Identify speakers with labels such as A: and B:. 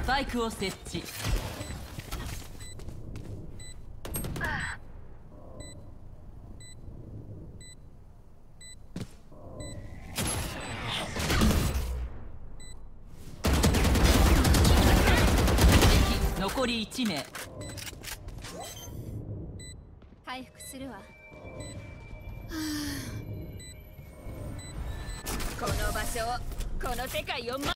A: パイクを設置。残り1名。
B: 回復するわ。この場所を、この世界を